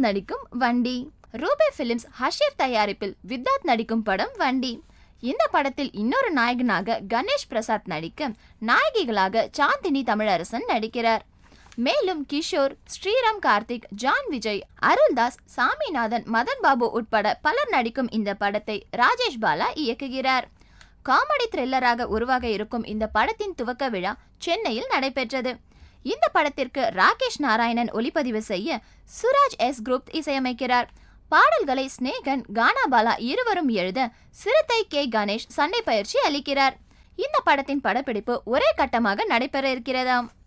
நடிக்கும் வண்டி. ரூபே பிலிம்ஸ் ஹஷீர் தயாரிப்பில் வித்தார்த் நடிக்கும் படம் வண்டி. இந்த படத்தில் இன்னொரு நாயகனாக கணேஷ் பிரசாத் நடிக்க, நாயகிகளாக சாந்தினி தமிழரசன் நடிக்கிறார். மேலும் கிஷோர், ஸ்ரீராம், கார்த்திக், ஜான் விஜய், அருள்தாஸ், சாமிநாதன், மதன் பாபு உட்பட பலர் நடிக்கும் இந்த படத்தை ராஜேஷ் பாலா இயக்குகிறார். காமெடி த்ரில்லராக உருவாக இருக்கும் இந்த படத்தின் துவக்க விழா சென்னையில் நடைபெற்றது. இந்த படத்திற்கு ராகேஷ் நாராயணன் ஒளிப்பதிவு செய்ய சுராஜ் எஸ் குரூப் இசையமைக்கிறார். பாடல்களை ஸ்னேகன், கானாபாலா இருவரும் எழுத சிறுத்தை கே கணேஷ் சண்டை பயிற்சி அளிக்கிறார். இந்த படத்தின் படப்பிடிப்பு ஒரே கட்டமாக நடைபெற இருக்கிறதாம்.